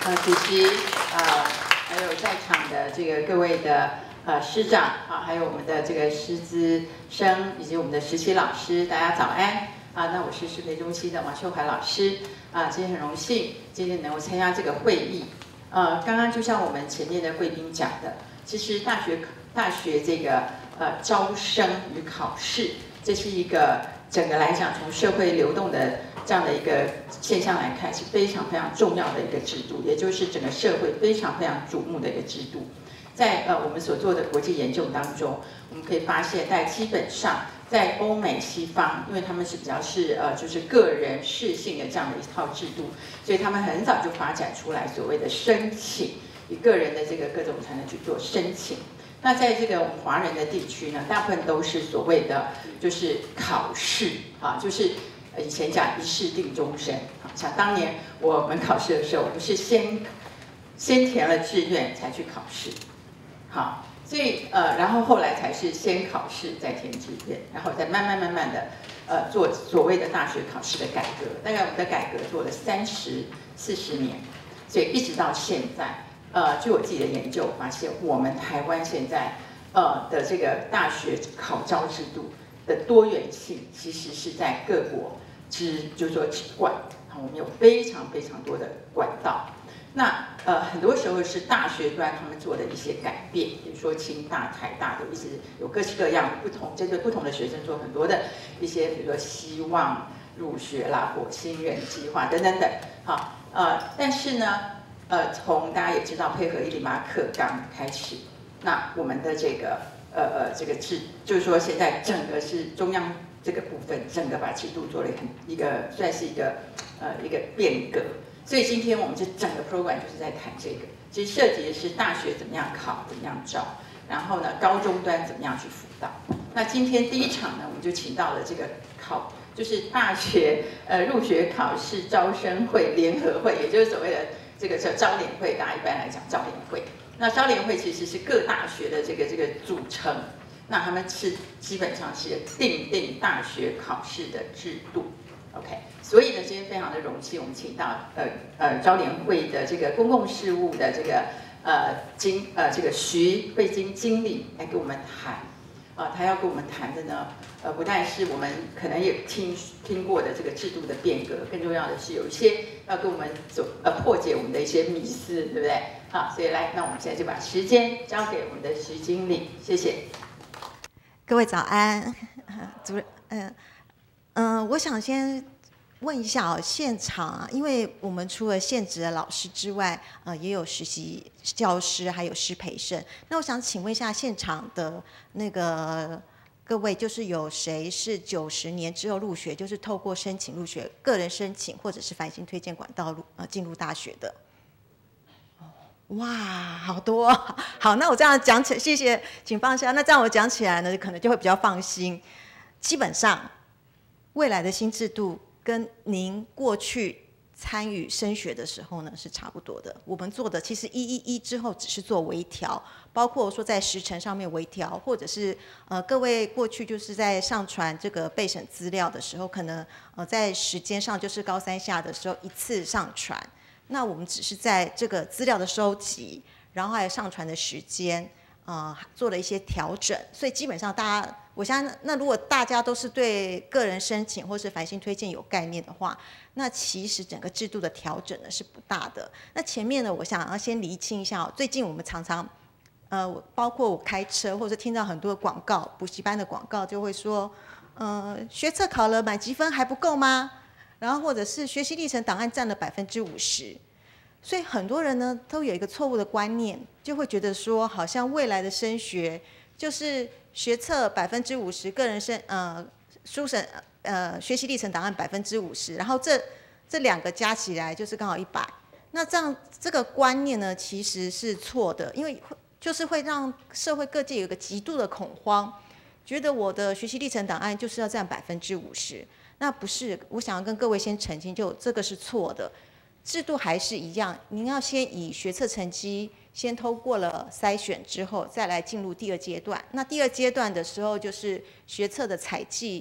主席还有在场的这个各位的师长还有我们的这个师资生以及我们的实习老师，大家早安那我是师培中心的王秀怀老师今天很荣幸今天能够参加这个会议刚刚就像我们前面的贵宾讲的，其实大学这个招生与考试，这是一个整个来讲从社会流动的这样的一个现象来看，是非常非常重要的一个制度，也就是整个社会非常非常瞩目的一个制度。在我们所做的国际研究当中，我们可以发现，在基本上在欧美西方，因为他们是比较是就是个人适性的这样的一套制度，所以他们很早就发展出来所谓的申请，以个人的这个各种才能去做申请。那在这个我们华人的地区呢，大部分都是所谓的就是考试就是以前讲一试定终身像当年我们考试的时候，我们是先填了志愿才去考试，好，所以然后后来才是先考试再填志愿，然后再慢慢的做所谓的大学考试的改革。大概我们的改革做了30-40年，所以一直到现在。据我自己的研究发现，我们台湾现在的这个大学考招制度的多元性，其实是在各国就是说之冠。我们有非常非常多的管道。那很多时候是大学端他们做的一些改变，比如说清大、台大都一直有各式各样不同，针对不同的学生做很多的一些，比如说希望入学啦、火星人计划等等等。好，但是呢。从大家也知道，配合108课纲开始，那我们的这个就是说现在整个是中央这个部分，整个把制度做了一个算是一个变革。所以今天我们这整个 program 就是在谈这个，其实涉及的是大学怎么样考，怎么样招，然后呢高中端怎么样去辅导。那今天第一场呢，我们就请到了这个就是大学入学考试招生会联合会，也就是所谓的。这个叫招联会，大家一般来讲招联会。那招联会其实是各大学的这个组成，那他们是基本上是定大学考试的制度。OK， 所以呢，今天非常的荣幸，我们请到招联会的这个公共事务的这个这个徐慧晶经理来给我们谈。他要跟我们谈的呢，不但是我们可能也听过的这个制度的变革，更重要的是有一些要跟我们破解我们的一些迷思，对不对？好，所以来，那我们现在就把时间交给我们的徐经理，谢谢。 各位早安，主任，我想先问一下现场因为我们除了现职的老师之外，也有实习教师，还有师培生。那我想请问一下现场的那个各位，就是有谁是90年之后入学，就是透过申请入学、个人申请或者是繁星推荐管道进入大学的？哇，好多！好，那我这样讲起来，谢谢，请放下。那这样我讲起来呢，可能就会比较放心。基本上，未来的新制度跟您过去参与升学的时候呢是差不多的。我们做的其实111之后只是做微调，包括说在时程上面微调，或者是各位过去就是在上传这个备审资料的时候，可能在时间上就是高三下的时候一次上传。那我们只是在这个资料的收集，然后还有上传的时间，做了一些调整。所以基本上大家，我相信，那如果大家都是对个人申请或是繁星推荐有概念的话，那其实整个制度的调整呢是不大的。那前面呢，我想要先厘清一下最近我们常常，包括我开车或者听到很多广告，补习班的广告就会说，学测考了满积分还不够吗？然后或者是学习历程档案占了50%，所以很多人呢都有一个错误的观念，就会觉得说，好像未来的升学就是学测50%，个人书审学习历程档案50%，然后这两个加起来就是刚好100。那这样这个观念呢其实是错的，因为就是会让社会各界有一个极度的恐慌，觉得我的学习历程档案就是要占50%。那不是，我想要跟各位先澄清，就这个是错的，制度还是一样，您要先以学测成绩先通过了筛选之后，再来进入第2阶段。那第2阶段的时候，就是学测的采计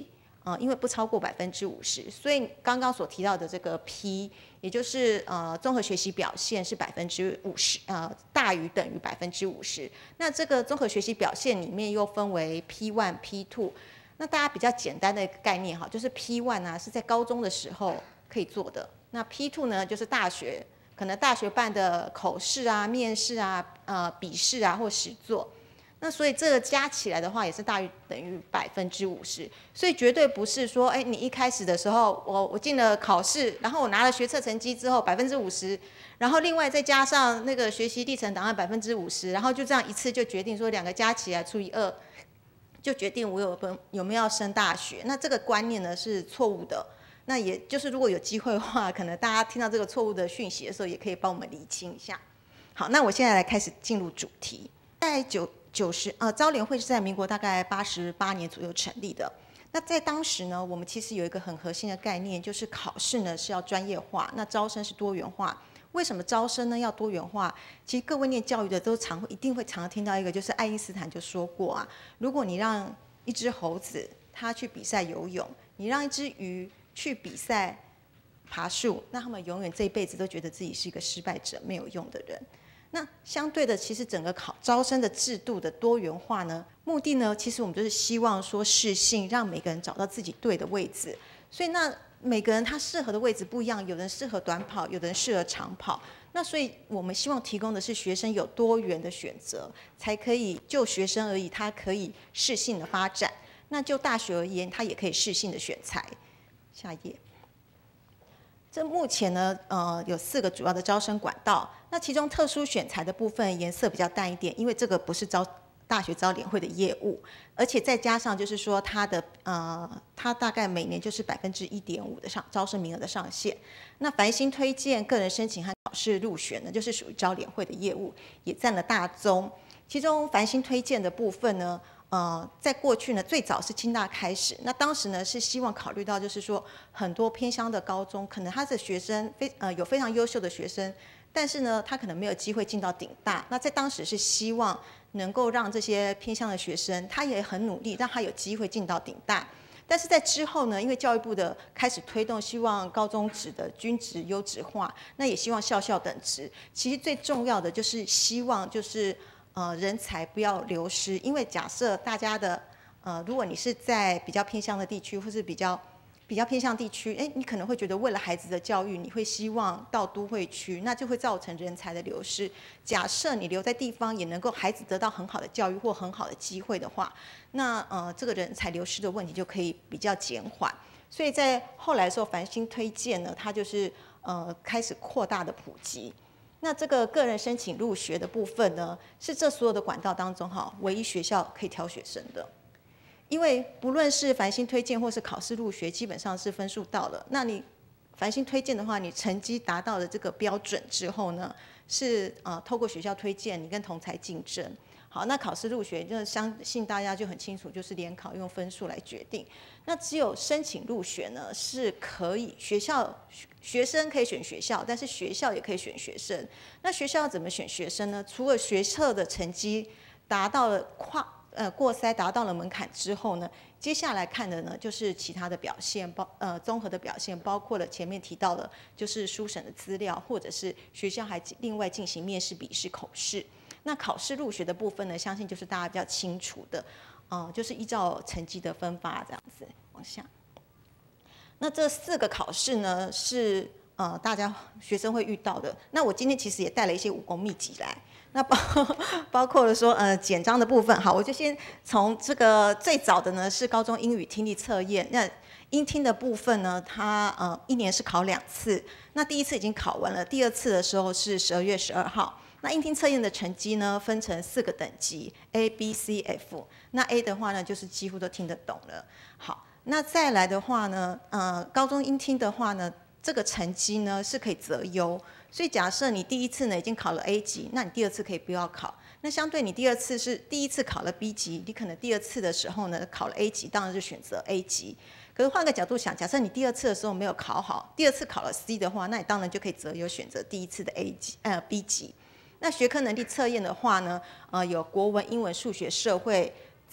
因为不超过50%，所以刚刚所提到的这个 P， 也就是综合学习表现是50%，大于等于50%。那这个综合学习表现里面又分为 P1、P2。那大家比较简单的一个概念哈，就是 P1 啊是在高中的时候可以做的，那 P2 呢就是大学，可能大学办的口试啊、面试啊、笔试啊或实作。那所以这个加起来的话，也是大于等于50%，所以绝对不是说，哎，你一开始的时候，我进了考试，然后我拿了学测成绩之后50%，然后另外再加上那个学习历程档案50%，然后就这样一次就决定说2个加起来除以2，就决定我有没有要升大学。那这个观念呢是错误的。那也就是如果有机会的话，可能大家听到这个错误的讯息的时候，也可以帮我们厘清一下。好，那我现在来开始进入主题。在招联会是在民国大概88年左右成立的。那在当时呢，我们其实有一个很核心的概念，就是考试呢是要专业化，那招生是多元化。为什么招生呢要多元化？其实各位念教育的都一定会常听到一个，就是爱因斯坦就说过啊，如果你让一只猴子它去比赛游泳，你让一只鱼去比赛爬树，那他们永远这一辈子都觉得自己是一个失败者，没有用的人。那相对的，其实整个招生的制度的多元化呢，目的呢，其实我们就是希望说适性，让每个人找到自己对的位置。所以那每个人他适合的位置不一样，有人适合短跑，有人适合长跑。那所以我们希望提供的是学生有多元的选择，才可以就学生而言，他可以适性的发展。那就大学而言，他也可以适性的选材。下一页。这目前呢，有4个主要的招生管道。那其中特殊选材的部分颜色比较淡一点，因为这个不是大学招联会的业务，而且再加上就是说它大概每年就是1.5%的招生名额的上限。那繁星推荐、个人申请和考试入选呢，就是属于招联会的业务，也占了大宗。其中繁星推荐的部分呢，在过去呢，最早是清大开始，那当时呢是希望考虑到就是说很多偏乡的高中，可能他的学生有非常优秀的学生，但是呢他可能没有机会进到顶大。那在当时是希望能够让这些偏乡的学生，他也很努力，让他有机会进到顶大。但是在之后呢，因为教育部的开始推动，希望高中职的均质优质化，那也希望校校等值。其实最重要的就是希望就是人才不要流失，因为假设大家的如果你是在比较偏向的地区，或是比较偏向地区，你可能会觉得为了孩子的教育，你会希望到都会区，那就会造成人才的流失。假设你留在地方，也能够孩子得到很好的教育或很好的机会的话，那这个人才流失的问题就可以比较减缓。所以在后来的时候，繁星推荐呢，它就是开始扩大的普及。那这个个人申请入学的部分呢，是这所有的管道当中唯一学校可以挑学生的。因为不论是繁星推荐或是考试入学，基本上是分数到了。那你繁星推荐的话，你成绩达到了这个标准之后呢，是透过学校推荐，你跟同侪竞争。好，那考试入学就相信大家就很清楚，就是联考用分数来决定。那只有申请入学呢，是可以学生可以选学校，但是学校也可以选学生。那学校要怎么选学生呢？除了学测的成绩达到了过筛达到了门槛之后呢，接下来看的呢就是其他的表现，综合的表现，包括了前面提到的，就是书审的资料，或者是学校还另外进行面试、笔试、口试。那考试入学的部分呢，相信就是大家比较清楚的，就是依照成绩的分发这样子往下。那这4个考试呢是大家学生会遇到的。那我今天其实也带了一些武功秘籍来。那包括了说简章的部分，好，我就先从这个最早的呢是高中英语听力测验。那英听的部分呢，它1年是考2次，那第1次已经考完了，第2次的时候是12月12号。那英听测验的成绩呢分成4个等级 A、B、C、F。那 A 的话呢就是几乎都听得懂了。好，那再来的话呢，高中英听的话呢，这个成绩呢是可以择优。所以假设你第1次呢已经考了 A 级，那你第2次可以不要考。那相对你第1次考了 B 级，你可能第2次的时候呢考了 A 级，当然就选择 A 级。可是换个角度想，假设你第2次的时候没有考好，第2次考了 C 的话，那你当然就可以择优选择第1次的 B 级。那学科能力测验的话呢，有国文、英文、数学、社会、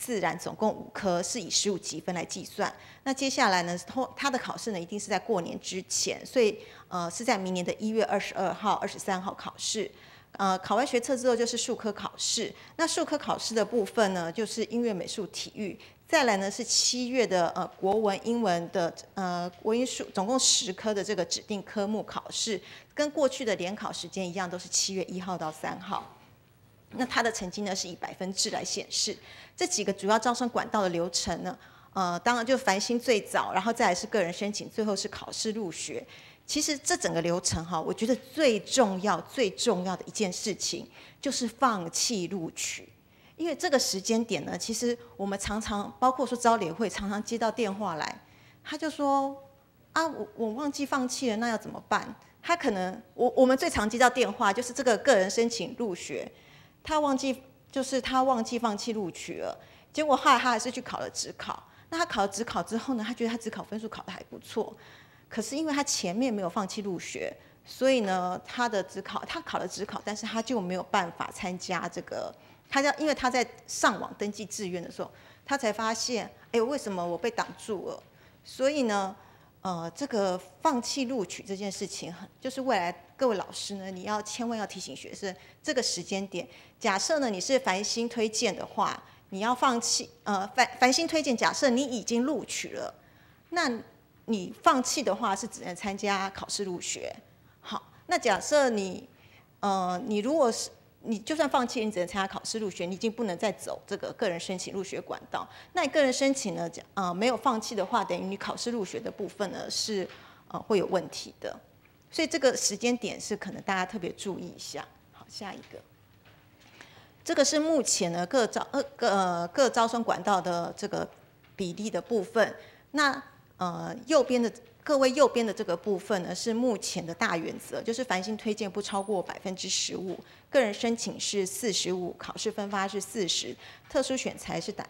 自然总共5科，是以15积分来计算。那接下来呢，他的考试呢一定是在过年之前，所以是在明年的1月22号、23号考试。考完学测之后就是术科考试。那术科考试的部分呢，就是音乐、美术、体育。再来呢是7月的国文、英文的国英数总共10科的这个指定科目考试，跟过去的联考时间一样，都是7月1号到3号。那它的成绩呢是以百分制来显示。这几个主要招生管道的流程呢，当然就繁星最早，然后再来是个人申请，最后是考试入学。其实这整个流程哈，我觉得最重要的一件事情就是放弃录取。因为这个时间点呢，其实我们常常包括说招联会常常接到电话来，他就说啊，我忘记放弃了，那要怎么办？他可能我们最常接到电话就是这个个人申请入学，他忘记放弃录取了，结果后来他还是去考了指考。那他考了指考之后呢，他觉得他指考分数考得还不错，可是因为他前面没有放弃入学，所以呢，他考了指考，但是他就没有办法参加这个。因为他在上网登记志愿的时候，他才发现，哎，为什么我被挡住了？所以呢，这个放弃录取这件事情，就是未来各位老师呢，你千万要提醒学生，这个时间点，假设呢你是繁星推荐的话，你要放弃，繁星推荐，假设你已经录取了，那你放弃的话是只能参加考试入学。好，那假设你如果是你就算放弃，你只能参加考试入学，你已经不能再走这个个人申请入学管道。那你个人申请呢，没有放弃的话，等于你考试入学的部分呢是会有问题的。所以这个时间点是可能大家特别注意一下。好，下一个，这个是目前呢各招生管道的这个比例的部分。那各位右边的这个部分呢，是目前的大原则，就是繁星推荐不超过15%，个人申请是45%，考试分发是40%，特殊选材是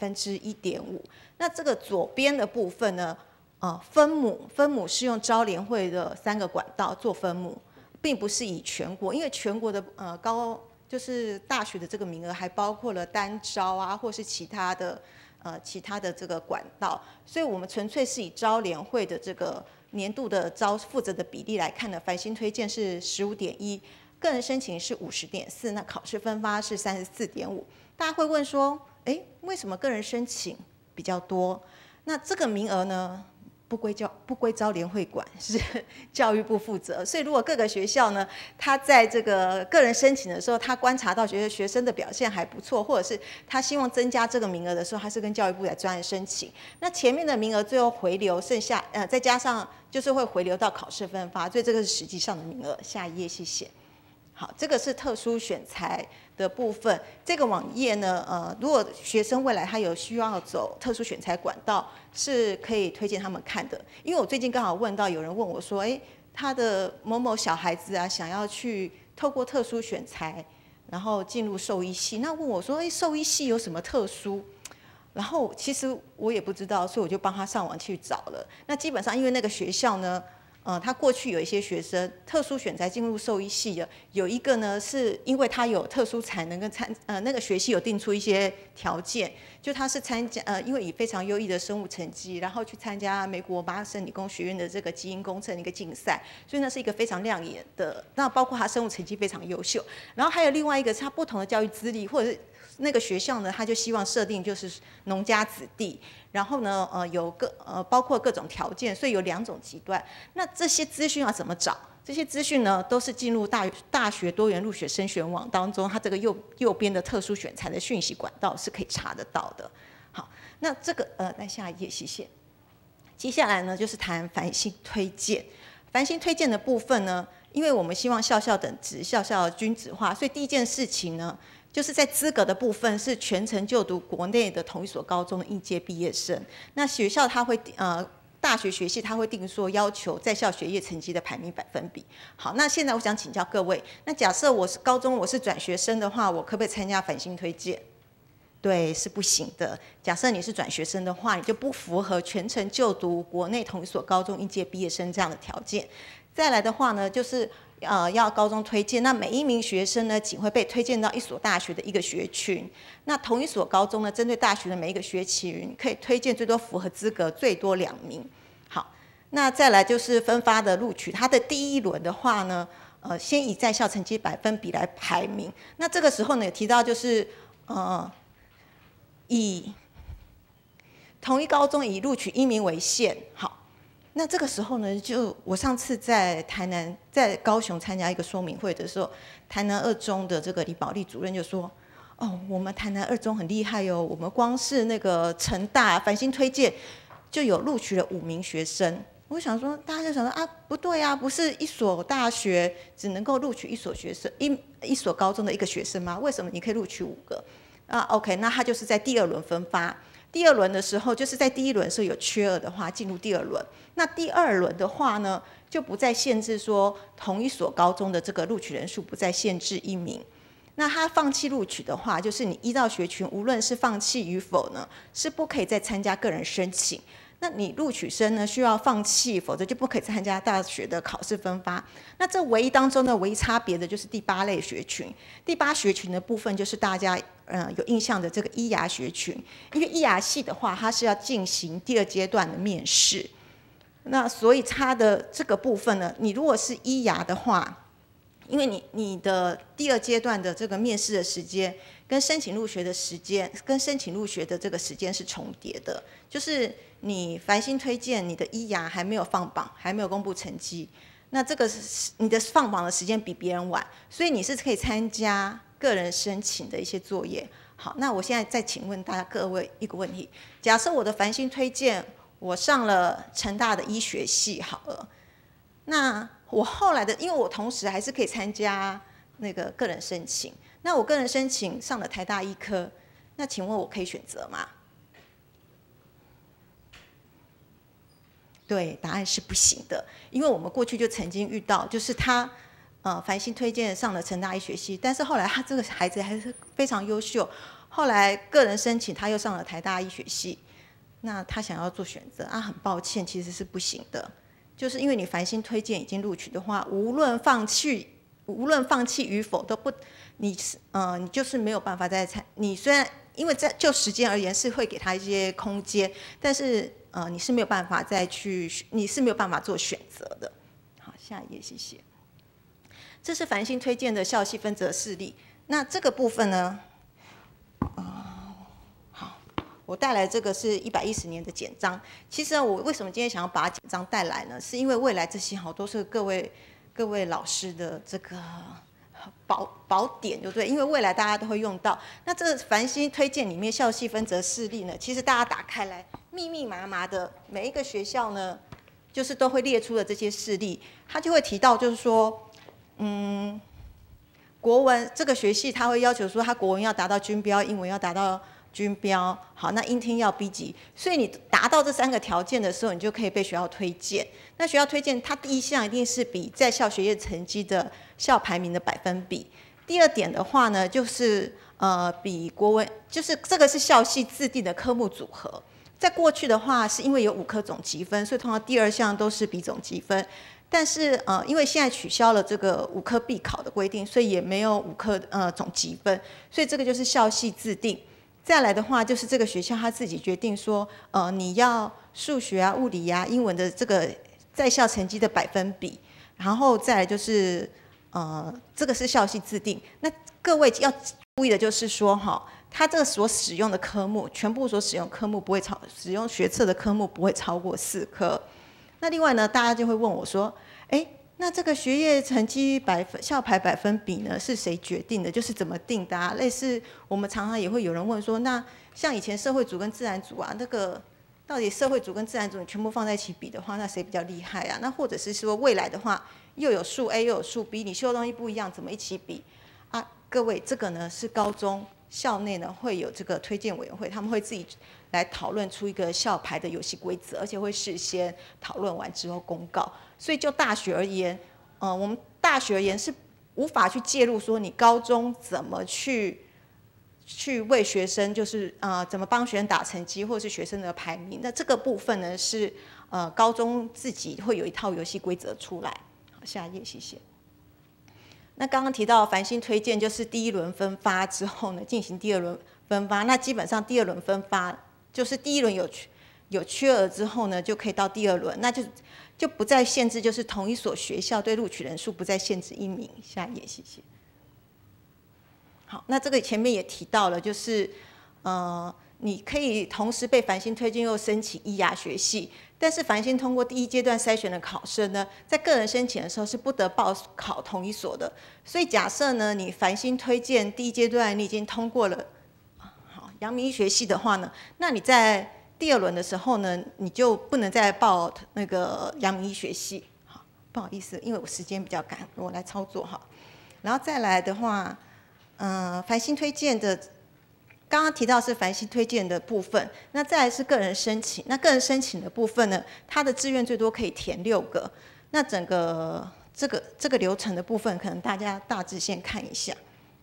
1.5%。那这个左边的部分呢，分母是用招联会的3个管道做分母，并不是以全国，因为全国的就是大学的这个名额还包括了单招啊，或是其他的这个管道，所以我们纯粹是以招联会的这个年度的负责的比例来看呢，繁星推荐是15.1%，个人申请是50.4%，那考试分发是34.5%。大家会问说，哎，为什么个人申请比较多？那这个名额呢？不归招联会管，是教育部负责。所以如果各个学校呢，他在这个个人申请的时候，他观察到觉得学生的表现还不错，或者是他希望增加这个名额的时候，他是跟教育部来专案申请。那前面的名额最后回流，剩下再加上就是会回流到考试分发，所以这个是实际上的名额。下一页，谢谢。好，这个是特殊选材的部分。这个网页呢，如果学生未来他有需要走特殊选材管道，是可以推荐他们看的。因为我最近刚好问到有人问我说，哎，他的某某小孩子啊，想要去透过特殊选材，然后进入兽医系，那问我说，哎，兽医系有什么特殊？然后其实我也不知道，所以我就帮他上网去找了。那基本上因为那个学校呢，他过去有一些学生特殊选材进入兽医系的，有一个呢是因为他有特殊才能跟那个学系有定出一些条件，就他是因为以非常优异的生物成绩，然后去参加美国麻省理工学院的这个基因工程的一个竞赛，所以那是一个非常亮眼的。那包括他生物成绩非常优秀，然后还有另外一个是他不同的教育资历，或者是那个学校呢，他就希望设定就是农家子弟。然后呢，包括各种条件，所以有2种极端。那这些资讯要怎么找？这些资讯呢，都是进入大学多元入学升学网当中，它这个右边的特殊选材的讯息管道是可以查得到的。好，那这个那下一页，谢谢。接下来呢，就是谈繁星推荐。繁星推荐的部分呢，因为我们希望校校等值，校校均质化，所以第一件事情呢，就是在资格的部分是全程就读国内的同一所高中的应届毕业生。那学校它会大学学系它会定说要求在校学业成绩的排名百分比。好，那现在我想请教各位，那假设我是高中我是转学生的话，我可不可以参加繁星推荐？对，是不行的。假设你是转学生的话，你就不符合全程就读国内同一所高中应届毕业生这样的条件。 再来的话呢，就是要高中推荐，那每一名学生呢，仅会被推荐到一所大学的一个学群。那同一所高中呢，针对大学的每一个学群，可以推荐最多符合资格最多2名。好，那再来就是分发的录取，它的第一轮的话呢，先以在校成绩百分比来排名。那这个时候呢，也提到就是以同一高中以录取1名为限。好。那这个时候呢，就我上次在高雄参加一个说明会的时候，台南2中的这个李宝莉主任就说：“哦，我们台南2中很厉害哟，我们光是那个成大繁星推荐就有录取了5名学生。”我想说，大家就想说啊，不对啊，不是一所大学只能够录取一所学生，一所高中的一个学生吗？为什么你可以录取5个？啊 ，OK， 那他就是在第2轮分发。第2轮的时候，就是在第1轮的时候有缺额的话，进入第2轮。那第2轮的话呢，就不再限制说同一所高中的这个录取人数不再限制1名。那他放弃录取的话，就是你依照学群，无论是放弃与否呢，是不可以再参加个人申请。那你录取生呢需要放弃，否则就不可以参加大学的考试分发。那这唯一当中呢，唯一差别的就是第8类学群。第8学群的部分就是大家有印象的这个医牙学群，因为医牙系的话，它是要进行第2阶段的面试。那所以它的这个部分呢，你如果是医牙的话，因为你的第2阶段的这个面试的时间跟申请入学的时间，跟申请入学的这个时间是重叠的，就是你繁星推荐你的医牙还没有放榜，还没有公布成绩，那这个是你的放榜的时间比别人晚，所以你是可以参加个人申请的一些作业。好，那我现在再请问大家各位一个问题：假设我的繁星推荐我上了成大的医学系好了，那我后来的，因为我同时还是可以参加那个个人申请，那我个人申请上了台大医科，那请问我可以选择吗？对，答案是不行的，因为我们过去就曾经遇到，就是他繁星推荐上了成大医学系，但是后来他这个孩子还是非常优秀，后来个人申请他又上了台大医学系，那他想要做选择啊，很抱歉，其实是不行的。就是因为你繁星推荐已经录取的话，无论放弃与否都不，你就是没有办法再参。你虽然因为就时间而言是会给他一些空间，但是你是没有办法你是没有办法做选择的。好，下一页，谢谢。这是繁星推荐的校系分则示例。那这个部分呢，我带来这个是110年的简章。其实我为什么今天想要把简章带来呢？是因为未来这些都是各位老师的这个宝典，对不对？因为未来大家都会用到。那这个繁星推荐里面校系分则示例呢，其实大家打开来，密密麻麻的每一个学校呢，就是都会列出的这些示例，它就会提到，就是说，国文这个学系他会要求说，他国文要达到均标，英文要达到均标，好，那英听要 B 级，所以你达到这3个条件的时候，你就可以被学校推荐。那学校推荐，它第一项一定是比在校学业成绩的校排名的百分比。第2点的话呢，就是比国文，就是这个是校系制定的科目组合。在过去的话，是因为有5科总积分，所以通常第2项都是比总积分。但是因为现在取消了这个5科必考的规定，所以也没有5科总积分，所以这个就是校系制定。再来的话，就是这个学校他自己决定说，你要数学啊、物理啊、英文的这个在校成绩的百分比，然后再来就是这个是校系制定。那各位要注意的就是说，他这个所使用的科目，全部所使用科目不会使用学测的科目不会超过4科。那另外呢，大家就会问我说，那这个学业成绩校排百分比呢是谁决定的？就是怎么定的啊？类似我们常常也会有人问说，那像以前社会组跟自然组啊，那个到底社会组跟自然组你全部放在一起比的话，那谁比较厉害啊？那或者是说未来的话，又有数 A 又有数 B， 你修的东西不一样，怎么一起比啊？各位，这个呢是高中校内呢会有这个推荐委员会，他们会自己来讨论出一个校排的游戏规则，而且会事先讨论完之后公告。所以就大学而言，我们大学而言是无法去介入说你高中怎么去为学生，就是怎么帮学生打成绩，或是学生的排名。那这个部分呢是高中自己会有一套游戏规则出来。 下一页，谢谢。那刚刚提到繁星推荐，就是第一轮分发之后呢，进行第二轮分发。那基本上第二轮分发就是第一轮有缺额之后呢，就可以到第二轮，那就不再限制，就是同一所学校对录取人数不再限制1名。下一页，谢谢。好，那这个前面也提到了，就是你可以同时被繁星推荐又申请医牙学系，但是繁星通过第一阶段筛选的考生呢，在个人申请的时候是不得报考同一所的。所以假设呢，你繁星推荐第一阶段你已经通过了阳明医学系的话呢，那你在第二轮的时候呢，你就不能再报那个阳明医学系。好，不好意思，因为我时间比较赶，我来操作哈。然后再来的话，繁星推荐的。刚刚提到是繁星推荐的部分，那再来是个人申请。那个人申请的部分呢，它的志愿最多可以填6个。那整个这个流程的部分，可能大家大致先看一下。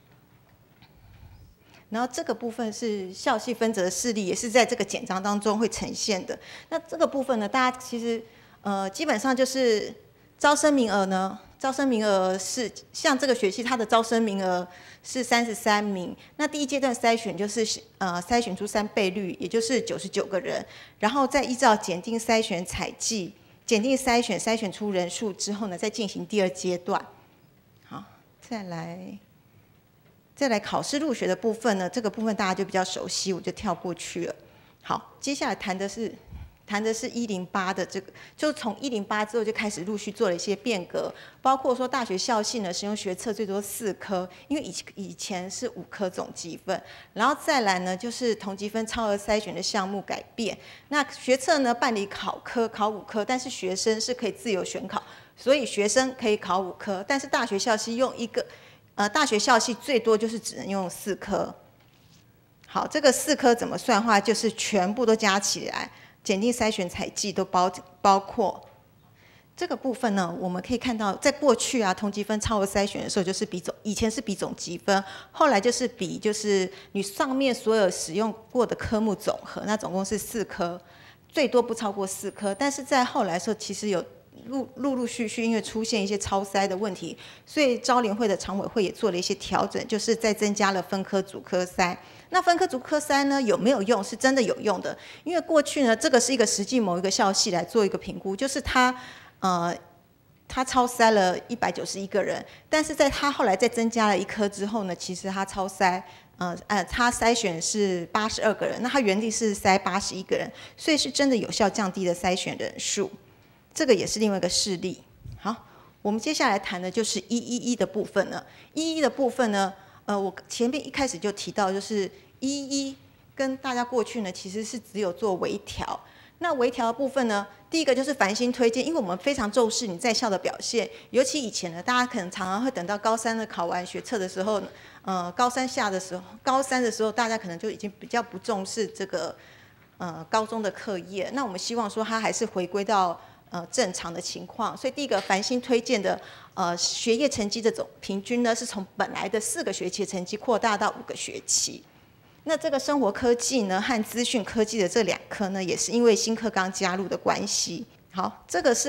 然后这个部分是校系分则示例，也是在这个简章当中会呈现的。那这个部分呢，大家其实基本上就是招生名额呢。招生名额是像这个学期它的招生名额是33名，那第一阶段筛选就是筛选出3倍率，也就是99个人，然后再依照检定筛选采计，检定筛选出人数之后呢，再进行第2阶段。好，再来考试入学的部分呢，这个部分大家就比较熟悉，我就跳过去了。好，接下来谈的是108的这个，就是从108之后就开始陆续做了一些变革，包括说大学校系呢使用学测最多4科，因为以前是5科总积分，然后再来呢就是同积分超额筛选的项目改变。那学测呢办理考科考5科，但是学生是可以自由选考，所以学生可以考5科，但是大学校系用大学校系最多就是只能用4科。好，这个4科怎么算的话，就是全部都加起来。检定筛选采计都包括这个部分呢，我们可以看到，在过去啊，同积分超额筛选的时候，就是以前是比总积分，后来就是比你上面所有使用过的科目总和，那总共是4科，最多不超过4科。但是在后来的时候，其实有陆续因为出现一些超筛的问题，所以招联会的常委会也做了一些调整，就是再增加了分科主科筛。那分科主科筛呢有没有用？是真的有用的，因为过去呢，这个是一个实际某一个校系来做一个评估，就是他超筛了191个人，但是在他后来再增加了1科之后呢，其实他超筛他筛选是82个人，那他原地是筛81个人，所以是真的有效降低了筛选人数，这个也是另外一个事例。好，我们接下来谈的就是111的部分了。111的部分呢，我前面一开始就提到，就是111跟大家过去呢其实是只有做微调。那微调的部分呢，第一个就是繁星推荐，因为我们非常重视你在校的表现，尤其以前呢，大家可能常常会等到高3的考完学测的时候，高3的时候，大家可能就已经比较不重视这个高中的课业。那我们希望说它还是回归到正常的情况，所以第一个繁星推荐的学业成绩的总平均呢，是从本来的4个学期成绩扩大到5个学期。那这个生活科技呢和资讯科技的这2科呢，也是因为新课纲加入的关系。好，这个是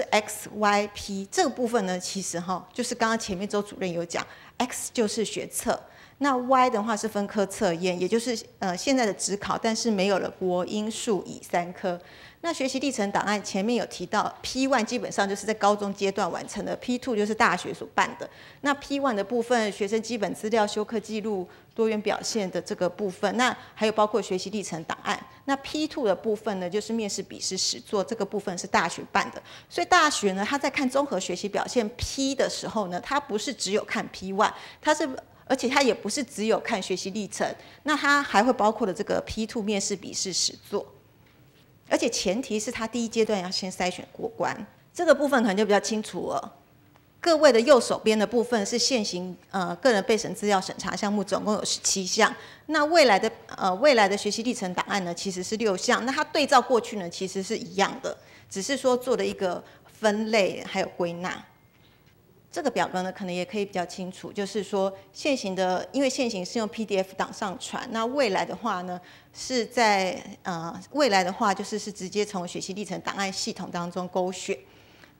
XYP 这个部分呢，其实就是刚刚前面周主任有讲 ，X 就是学测，那 Y 的话是分科测验，也就是现在的指考，但是没有了国英数以3科。那学习历程档案前面有提到 ，P1 基本上就是在高中阶段完成的 ，P2 就是大学所办的。那 P1 的部分，学生基本资料、修课记录、多元表现的这个部分，那还有包括学习历程档案。那 P2 的部分呢，就是面试、笔试、实作这个部分是大学办的。所以大学呢，他在看综合学习表现 P 的时候呢，他不是只有看 P1，而且他也不是只有看学习历程，那他还会包括了这个 P2 面试、笔试、实作。而且前提是他第一阶段要先筛选过关，这个部分可能就比较清楚了。各位的右手边的部分是现行个人备审资料审查项目，总共有17项。那未来的学习历程档案呢，其实是6项。那它对照过去呢，其实是一样的，只是说做了一个分类还有归纳。这个表格呢，可能也可以比较清楚，就是说现行的，因为现行是用 PDF 档上传，那未来的话呢，是在就是直接从学习历程档案系统当中勾选。那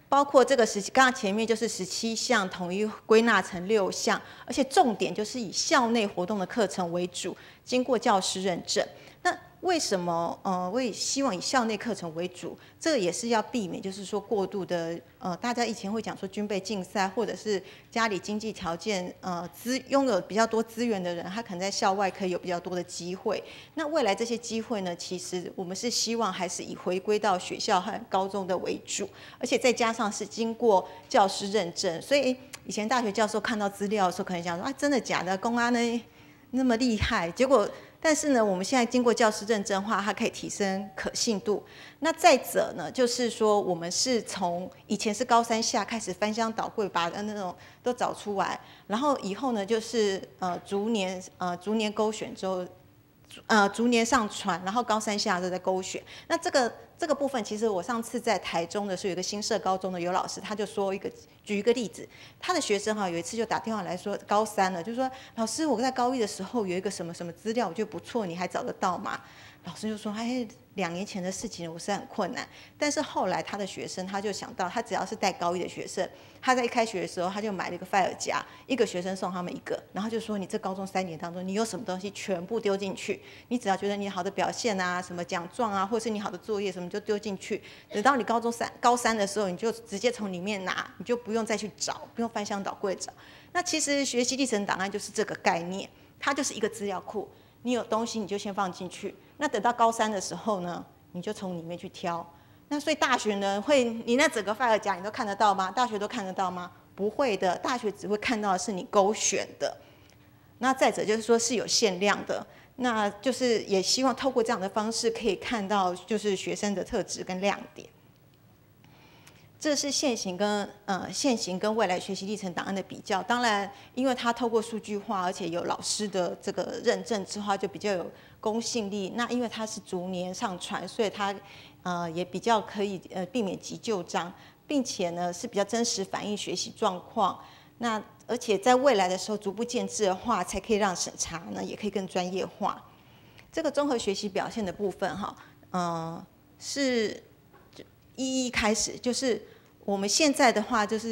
包括这个刚刚前面就是17项，统一归纳成6项，而且重点就是以校内活动的课程为主，经过教师认证。那为什么我也希望以校内课程为主？这个也是要避免，就是说过度的大家以前会讲说军备竞赛，或者是家里经济条件拥有比较多资源的人，他可能在校外可以有比较多的机会。那未来这些机会呢，其实我们是希望还是以回归到学校和高中的为主，而且再加上是经过教师认证，所以以前大学教授看到资料的时候，可能想说啊，真的假的？公安呢那么厉害？结果。但是呢，我们现在经过教师认证的话，它可以提升可信度。那再者呢，就是说我们是从以前是高三下开始翻箱倒柜，把那种都找出来，然后以后呢，就是逐年勾选之后，逐年上传，然后高三下都在勾选。那这个部分，其实我上次在台中的时候，有一个新社高中的有老师，他就说举一个例子，他的学生有一次就打电话来说，高三了，就说老师，我在高一的时候有一个什么什么资料，我觉得不错，你还找得到吗？老师就说，哎，2年前的事情，我是很困难。但是后来他的学生，他就想到，他只要是带高一的学生，他在一开学的时候，他就买了一个 file 夹，一个学生送他们一个，然后就说，你这高中3年当中，你有什么东西全部丢进去，你只要觉得你好的表现啊，什么奖状啊，或是你好的作业什么就丢进去，等到你高三的时候，你就直接从里面拿，你就不用再去找，不用翻箱倒柜找。那其实学习历程档案就是这个概念，它就是一个资料库。你有东西你就先放进去，那等到高三的时候呢，你就从里面去挑。那所以大学呢，你那整个 file 夹你都看得到吗？大学都看得到吗？不会的，大学只会看到的是你勾选的。那再者就是说是有限量的，那就是也希望透过这样的方式可以看到就是学生的特质跟亮点。这是现行跟未来学习历程档案的比较。当然，因为它透过数据化，而且有老师的这个认证之后，就比较有公信力。那因为它是逐年上传，所以它也比较可以避免急就章，并且呢是比较真实反映学习状况。那而且在未来的时候逐步建制的话，才可以让审查呢也可以更专业化。这个综合学习表现的部分是。一开始就是我们现在的话，就是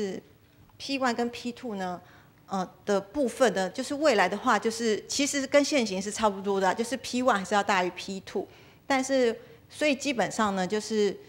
P1 跟 P2 呢，的部分呢，就是未来的话，就是其实跟现行是差不多的，就是 P1 还是要大于 P2， 但是所以基本上呢，就是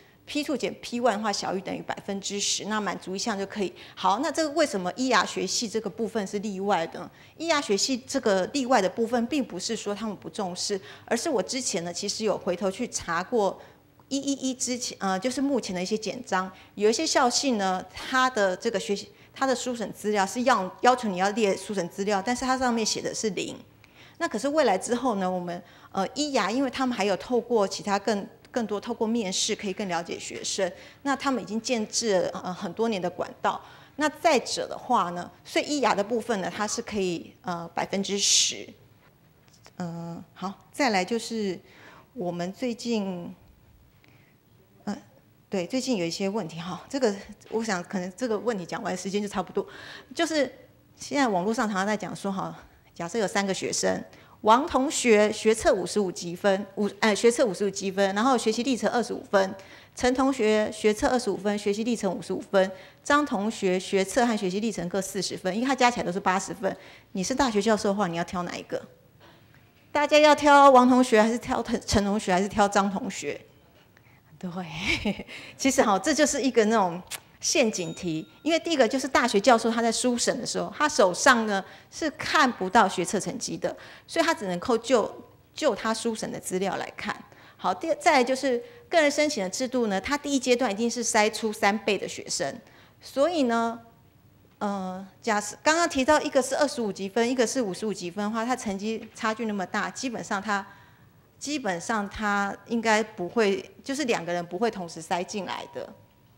P2 减 P1 的话小于等于10%，那满足一项就可以。好，那这个为什么医牙学系这个部分是例外的？医牙学系这个例外的部分，并不是说他们不重视，而是我之前呢，其实有回头去查过。111之前，就是目前的一些简章，有一些校系呢，它的这个它的书审资料是要求你要列书审资料，但是它上面写的是0。那可是未来之后呢，我们医牙，因为他们还有透过其他更多透过面试可以更了解学生，那他们已经建制了很多年的管道。那再者的话呢，所以医牙的部分呢，它是可以10%。好，再来就是我们最近。对，最近有一些问题哈，这个我想可能这个问题讲完时间就差不多。就是现在网络上常常在讲说哈，假设有3个学生，王同学学测55积分，学测55积分，然后学习历程25分；陈同学学测25分，学习历程55分；张同学学测和学习历程各40分，因为他加起来都是80分。你是大学教授的话，你要挑哪一个？大家要挑王同学，还是挑陈同学，还是挑张同学？对，其实这就是一个那种陷阱题，因为第一个就是大学教授他在书审的时候，他手上呢是看不到学测成绩的，所以他只能够就他书审的资料来看。好，再来就是个人申请的制度呢，他第一阶段一定是筛出3倍的学生，所以呢，假设刚刚提到一个是25积分，一个是55积分的话，他成绩差距那么大，基本上他应该不会，就是2个人不会同时塞进来的。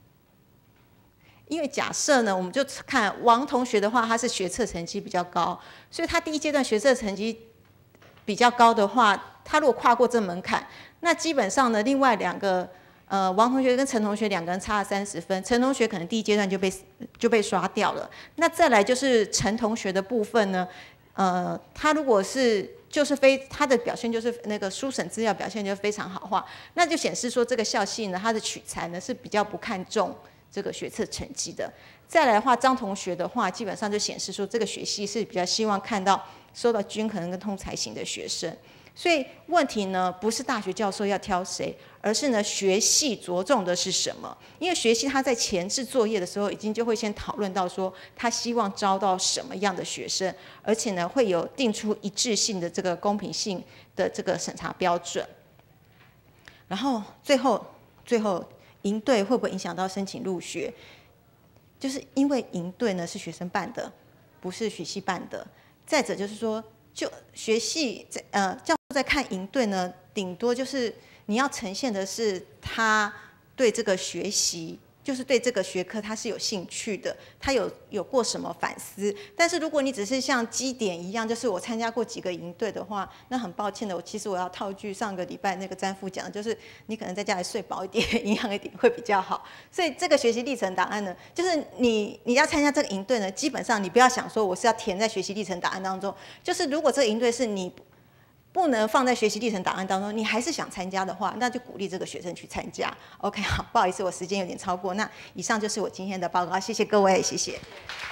因为假设呢，我们就看王同学的话，他是学测成绩比较高，所以他第一阶段学测成绩比较高的话，他如果跨过这门槛，那基本上呢，另外2个王同学跟陈同学2个人差了30分，陈同学可能第一阶段就被刷掉了。那再来就是陈同学的部分呢，他如果是他的表现就是那个书审资料表现就非常好话，那就显示说这个校系呢，它的取材呢是比较不看重这个学测成绩的。再来的话，张同学的话，基本上就显示说，这个学系是比较希望看到受到均衡跟通才型的学生。所以问题呢，不是大学教授要挑谁，而是呢学系着重的是什么？因为学系他在前置作业的时候，已经就会先讨论到说，他希望招到什么样的学生，而且呢会有定出一致性的这个公平性的这个审查标准。然后最后营队会不会影响到申请入学？就是因为营队呢是学生办的，不是学系办的。再者就是说，就学系教授在看营队呢，顶多就是你要呈现的是他对这个学习，就是对这个学科他是有兴趣的，他有过什么反思。但是如果你只是像基点一样，就是我参加过几个营队的话，那很抱歉的，其实我要套句上个礼拜那个詹副讲的，就是你可能在家里睡饱一点，营养一点会比较好。所以这个学习历程档案呢，就是你要参加这个营队呢，基本上你不要想说我是要填在学习历程档案当中，就是如果这个营队是你不能放在学习历程档案当中，你还是想参加的话，那就鼓励这个学生去参加。OK， 好，不好意思，我时间有点超过。那以上就是我今天的报告，谢谢各位，谢谢。